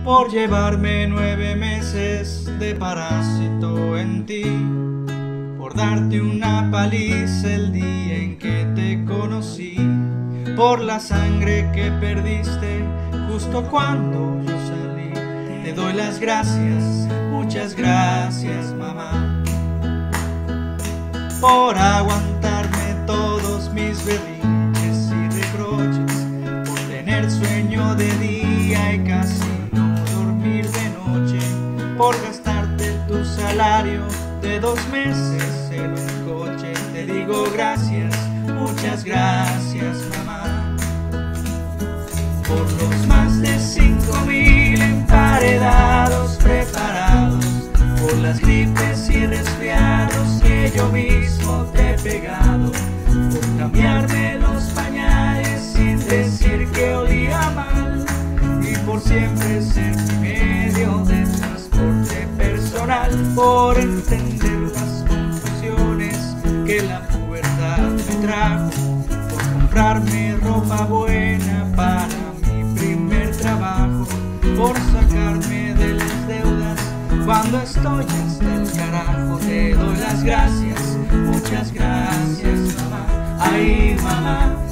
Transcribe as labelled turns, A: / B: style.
A: por llevarme 9 meses de parásito en ti, por darte una paliza el día en que te conocí, por la sangre que perdiste justo cuando yo salí. Te doy las gracias, muchas gracias, mamá, por aguantarme todos mis berrinches y reproches, por tener sueño de día y casi no dormir de noche, por gastarte tu salario de 2 meses en un coche. Te digo gracias, muchas gracias, mamá, por los más de 5,000 emparedados preparados, por las gripes y resfriados que yo mismo te he pegado, por cambiarme los pañales sin decir que olía mal, y por siempre ser mi medio de transporte personal, por entender las confusiones que la pubertad me trajo, por comprarme ropa buena para mi primer trabajo, por sacarme de las deudas cuando estoy hasta el carajo. Te doy las gracias, muchas gracias, mamá. Ay, mamá.